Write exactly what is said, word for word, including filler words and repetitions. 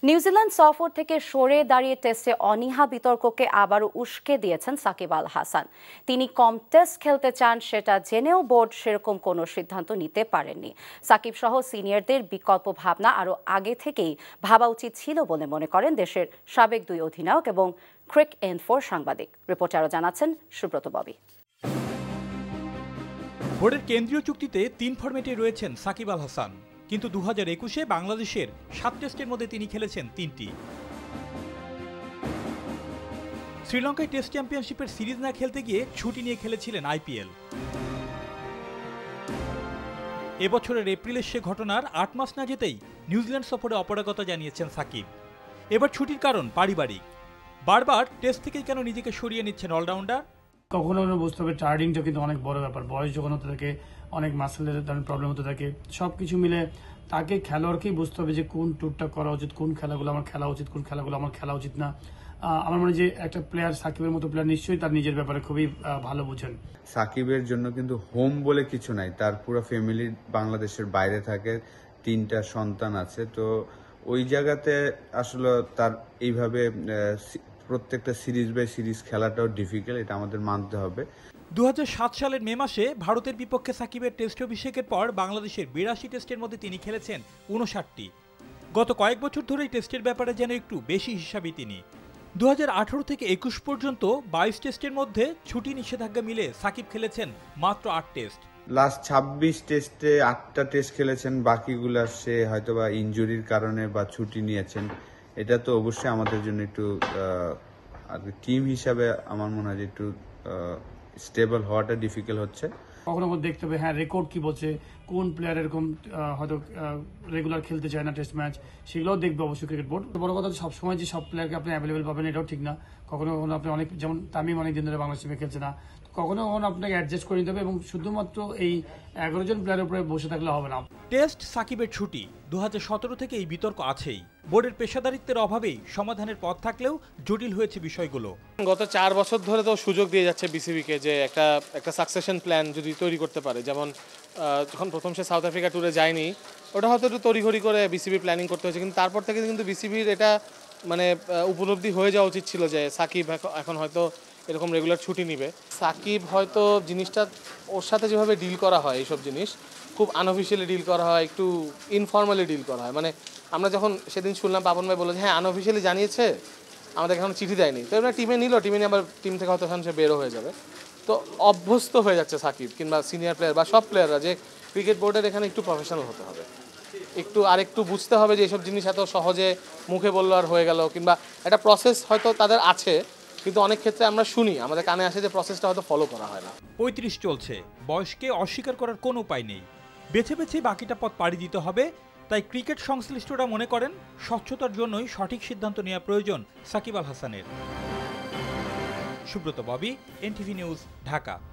New Zealand সফর থেকে সরে দাঁড়িয়ে টেস্টে অনীহা বিতর্ককে আবারও উস্কে দিয়েছেন সাকিব আল হাসান। তিনি কম টেস্ট খেলতে চান সেটা জেনেও বোর্ড সেরকম কোনো সিদ্ধান্ত নিতে পারেননি। সাকিব সহ সিনিয়রদের বিকল্প ভাবনা আরও আগে থেকেই ভাবা উচিত ছিল বলে মনে করেন দেশের সাবেক দুই অধিনায়ক এবং ক্রিক ইনফোর সাংবাদিক। রিপোর্টে আরও জানাচ্ছেন সুব্রত ববি। বোর্ডের কেন্দ্রীয় চুক্তিতে তিন ফরম্যাটে রয়েছেন সাকিব আল হাসান, কিন্তু দু হাজার একুশে বাংলাদেশের সাত টেস্টের মধ্যে তিনি খেলেছেন তিনটি। শ্রীলঙ্কায় টেস্ট চ্যাম্পিয়নশিপের সিরিজ না খেলতে গিয়ে ছুটি নিয়ে খেলেছিলেন আইপিএল। এবছরের এপ্রিলের সে ঘটনার আট মাস না যেতেই নিউজিল্যান্ড সফরে অপারগতা জানিয়েছেন সাকিব। এবার ছুটির কারণ পারিবারিক। বারবার টেস্ট থেকেই কেন নিজেকে সরিয়ে নিচ্ছেন অলরাউন্ডার? কখনো বুঝতে হবে টার্ডিংটা কিন্তু অনেক বড় ব্যাপার। বয়স যখন হতে থাকে, অনেক মাসেলের প্রবলেম হতে থাকে, সবকিছু মিলে তাকে খেলোয়াড়কেই বুঝতে হবে যে কোন ট্যুরটা করা উচিত, কোন খেলাগুলো আমার খেলা উচিত, কোন খেলাগুলো আমার খেলা উচিত না। আমার মনে হয় যে একটা প্লেয়ার, সাকিবের মতো প্লেয়ার নিশ্চয়ই তার নিজের ব্যাপারে খুবই ভালো বুঝেন। সাকিবের জন্য কিন্তু হোম বলে কিছু নাই, তার পুরো ফ্যামিলি বাংলাদেশের বাইরে থাকে, তিনটা সন্তান আছে। তো ওই জায়গাতে আসলে তার এইভাবে প্রত্যেকটা সিরিজ বাই সিরিজ খেলাটাও ডিফিকাল্ট, এটা আমাদের মানতে হবে। দু হাজার সাত সালের মে মাসে ভারতের বিপক্ষে সাকিবের টেস্ট অভিষেকের পর বাংলাদেশের বিরাশি টেস্টের মধ্যে তিনি খেলেছেন উনষাটটি। গত কয়েক বছর ধরেই টেস্টের ব্যাপারে যেন একটু বেশি হিসাবী তিনি। দু হাজার আঠারো থেকে একুশ পর্যন্ত বাইশ টেস্টের মধ্যে ছুটি নিষেধাজ্ঞা মিলে সাকিব খেলেছেন মাত্র আট টেস্ট। লাস্ট ছাব্বিশ টেস্টে আটটা টেস্ট খেলেছেন, বাকিগুলা সে হয়তোবা ইনজুরির কারণে বা ছুটি নিয়েছেন। এটা তো অবশ্যই আমাদের জন্য একটু আর টিম হিসাবে আমার মনে হয় যে একটু স্টেবল হওয়াটা ডিফিকাল্ট হচ্ছে। কখনো কখনো দেখতে হবে হ্যাঁ রেকর্ড কি বলছে, কোন প্লেয়ার এরকম হয়তো রেগুলার খেলতে চায় না টেস্ট ম্যাচ, সেগুলোও দেখবে অবশ্যই ক্রিকেট বোর্ড। বড় কথা সবসময় যে সব প্লেয়ারকে আপনি অ্যাভেলেবেল পাবেন এটাও ঠিক না। কখনো কখনো আপনি অনেক, যেমন তামিম অনেক দিন ধরে বাংলাদেশ টিমে খেলছে না, কখনো কখনো আপনাকে অ্যাডজাস্ট করে নিতে হবে এবং শুধুমাত্র এই এগারো জন প্লেয়ারের উপরে বসে থাকলে হবে না। টেস্ট সাকিবের ছুটি দু হাজার সতেরো থেকে এই বিতর্ক আছেই। বোর্ডের পেশাদারিত্বের অভাবেই সমাধানের পথ থাকলেও জটিল হয়েছে বিষয়গুলো। গত চার বছর ধরে তো সুযোগ দিয়ে যাচ্ছে বিসিবিকে যে একটা একটা সাকসেশন প্ল্যান যদি তৈরি করতে পারে। যেমন যখন প্রথম সে সাউথ আফ্রিকা ট্যুরে যায়নি, ওটা হয়তো একটু তড়িঘড়ি করে বিসিবি প্ল্যানিং করতে হয়েছে, কিন্তু তারপর থেকে কিন্তু বিসিবির এটা মানে উপলব্ধি হয়ে যাওয়া উচিত ছিল যে সাকিব এখন হয়তো এরকম রেগুলার ছুটি নিবে। সাকিব হয়তো জিনিসটা ওর সাথে যেভাবে ডিল করা হয়, এইসব জিনিস খুব আনঅফিসিয়ালি ডিল করা হয়, একটু ইনফর্মালি ডিল করা হয়। মানে আমরা যখন সেদিন শুনলাম পাপন ভাই বলে যে হ্যাঁ আনঅফিসিয়ালি জানিয়েছে, আমাদের এখন চিঠি দেয়নি, তো এবার টিমে নিল, টিমে নিয়ে আবার টিম থেকে হয়তো সে বেরো হয়ে যাবে। তো অভ্যস্ত হয়ে যাচ্ছে সাকিব কিংবা সিনিয়র প্লেয়ার বা সব প্লেয়াররা যে ক্রিকেট বোর্ডের এখানে একটু প্রফেশনাল হতে হবে, একটু আরেকটু বুঝতে হবে যে এইসব জিনিস এত সহজে মুখে বললো আর হয়ে গেল, কিংবা একটা প্রসেস হয়তো তাদের আছে, কিন্তু অনেক ক্ষেত্রে আমরা শুনি, আমাদের কানে আসে যে প্রসেসটা হয়তো ফলো করা হয় না। পঁয়ত্রিশ চলছে, বয়সকে অস্বীকার করার কোনো উপায় নেই। বেছে বেছে বাকিটা পথ পাড়ি দিতে হবে। তাই ক্রিকেট সংশ্লিষ্টরা মনে করেন স্বচ্ছতার জন্যই সঠিক সিদ্ধান্ত নেওয়া প্রয়োজন সাকিব আল হাসানের। Subrata Bobby, NTV news, Dhaka.